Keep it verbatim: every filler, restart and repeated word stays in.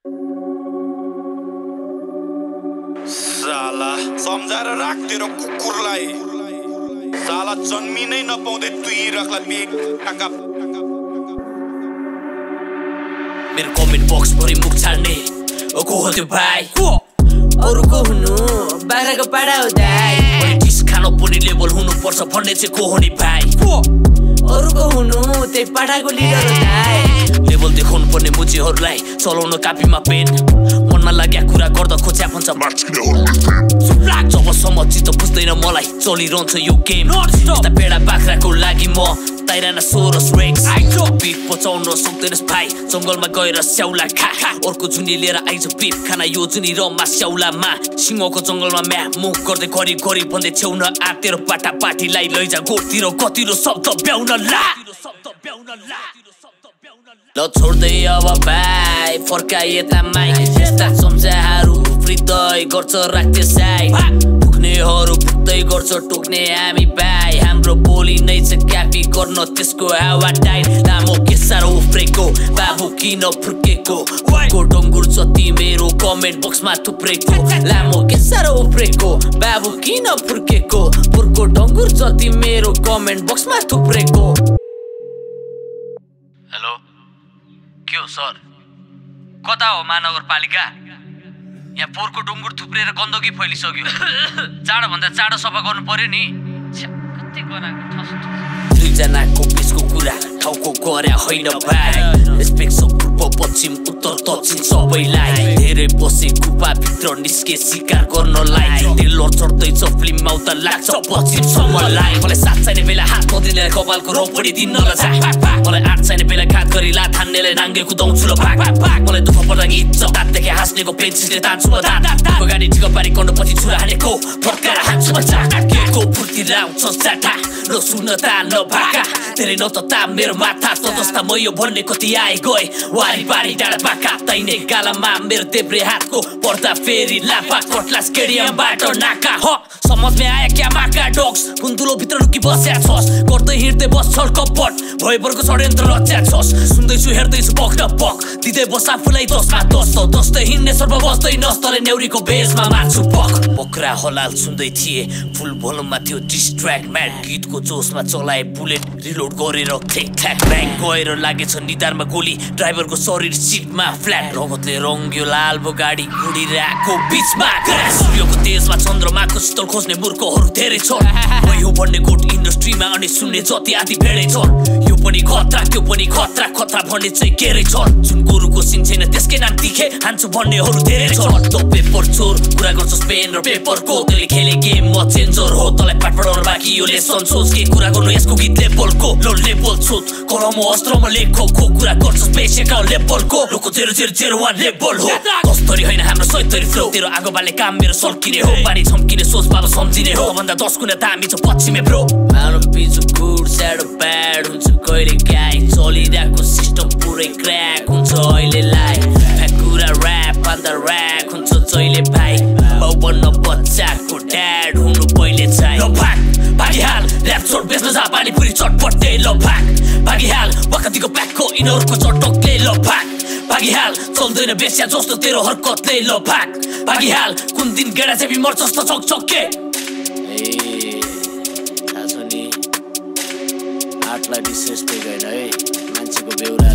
साला सम्झाएर राख तेरो कुकुरलाई साला जन्मी नै नपाउँदै तुइराख्ला बेग काका मेरो कमेन्ट बक्स भरि मुख छाड्ने ओ को हो त्यो भाइ अरुको हुनु बाख्राको पाडा हो दाइ पोलिटिक्स खानु पनि लेभल हुनु पर्छ भन्ने चाहिँ को हो नि भाइ अरुको हुनु त्यही पाडाको लिडर हो दाइ लेभल देखाउनु पर्ने मुचीहरूलाई चलाउन कापीमा पेन मनमा लाग्या कुरा गर्दा खोच्या भन्छ जबसम्म चित्त बुझ्दैन मलाई चलिरहन्छ यो गेम यता पेडा बाख्राको लागि म ताइराना सोरस रेक्स बिफ पचाउन सक्दैनस् भाइ जङ्गलमा गएर स्याउला खा अर्को जुनी लिएर आइज बिफ खाना यो जुनी रमा स्याउलामा सिंहको जङ्गलमा म्या मुख गर्दै गरी गरी भन्दै छेउन आतेर पाटा पाटीलाई लैजा गोठतिर कतिरो शब्द ब्याउन ला ल छोड्दै अब भाइ फर्का यता माइ यस्ता सम्झाहरू हृदय गर्छ राख्थे साइ पुग्नेहरू पुग्दै गर्छ टोक्ने हामी भाइ हाम्रो बोली नै छ क्यापी गर्न त्यसको हावा टाइट लामो केसारो उफ्रेको बाबु किन फुर्केको को डङ्गुर जति मेरो कमेन्ट बक्समा थुप्रेको लामो केसारो उफ्रेको बाबु किन फुर्केको पुर्को डङ्गुर जति मेरो कमेन्ट बक्समा थुप्रेको हेलो के हो सर कता हो महानगरपालिका यहाँ पोहोरको डुङ्गुर थुप्रेर गन्दगी फैलिसक्यो चाँडो भन्दा चाँडो सफा गर्नु पर्यो नि कति गराको दुईजनाको बिचको कुरा ठाउँको गर्या होइन भाइ रेस्पेक्ट छ पूर्व पश्चिम उत्तर दक्षिण सबैलाई धेरै बसे कुपा भित्र निस्के शिकार गर्नलाई टेलर चढ्दैछ फिल्म आउँदा लाग्छ पश्चिमसम्मलाई मलाई साथ चाहिने बेला हात नदिनेलाई कपालको रोपडी दिन नलजा मलाई आठ चाहिने बेला घात गरी ला थान्नेलाई नाङ्गे कुदाउँछु र भाग मलाई दुःख पर्दा गीत जतादेखि हाँस्नेको पेन्सिलले तान्छु म दाँत गाडी ठिक पारी कन्डो पछि छुरा हानेको फर्काएर हान्छु म चाटा केको फुर्ती लाउँछ चाटा न सुन ता न भाका तेरे न त ता मेरो माथा त जस्ता म यो भन्ने कति आए गए वारी पारी डाँडा बाका तैने गालामा मेरो देब्रे हातको पर्दा फेरि लाफा कटला स्टेडियमबाट नाका ह समझमे आया क्या माका डग्स कुन्तुलो भित्र लुकी बस्या छस् गर्दै हिँड्दै बस छल कपट भयभरको षड्यन्त्र रच्या छस् सुन्दैछु हेर्दैछु पक न पक दिँदै बस आफूलाई दसमा दस त दस्दै हिँड्ने सर्व बस्दै नस्तले नेउरीको बेसमा मार्छु पक बक्रा हलाल सुन्दै थिए फुल भोलुममा थियो डिस्ट्र्याक्ट म्याट गीतको जोसमा चलाए बुलेट रिलोड गरेर ठेक ठ्याक ब्याङ्क गएर लागेछ निधारमा गोली ड्राइभरको शरीर सिटमा फ्ल्याट रगतले रङ्ग्यो लालबो गाडी गुडिरहेको बिचमा सूर्यको तेजमा चन्द्रमाको शीतल खोज्ने मूर्खहरू धेरै छन् मै हो भन्ने कोट इन्डस्ट्रीमा अनि सुन्ने जति आदि भेडै छन् यो पनि खतरा त्यो पनि खतरा खतरा भन्ने चाहिँ केरै छन् जुन गोरुको सिङ छैन त्यसकै नाम तिखे हान्छु भन्नेहरू धेरै छन् त पेपर चोर कुरा गर्छस् पेन र पेपरको तैँले खेले गेम म चेन्जर हो तँलाई पाठ पढाउन बाँकी यो लेसन सोच के कुरा गर्नु यसको गीत लेबलको लो लेबल सोच कलम अस्त्रमा लेखको कुरा गर्छस् पेसेका लेबलको लोको जेरो जेरो जेरो वान लेबल हो कस्तरी होइन हाम्रो सैतरी फ्लो तेरो आगो बाले काम मेरो सल्किने हो पानी छम्किने सोच बाबा सम्झिने हो भन्दा दस गुणा दामी छ पश्चिमे ब्रो मानो पिजो गुड स्याड ब्याड हुन्छ कहिले गाई चलिरहेको सिस्टम पुरै क्र्याक हुन्छ अहिलेलाई कुरा ऱ्याप भन्दा ऱ्याक हुन्छ जहिले भाइ बाउ बन्न बच्चाको ड्याड हुनु पहिले चाहिँ ल भाग भागिहाल ऱ्याप चोट बेच्न जा पानी पुरी चटपटे ल भाग भागिहाल वखतीको प्याकको यिनीहरूको चटकले ल भाग भागिहाल चल्दैन बेस्या जस्तो तेरो हरकतले ल भाग भागिहाल कुन दिन गेडा चाहिँ मर्छस् त चकचके आठलाई डिसरेस्पेक्ट होइन है मान्छेको बेउरा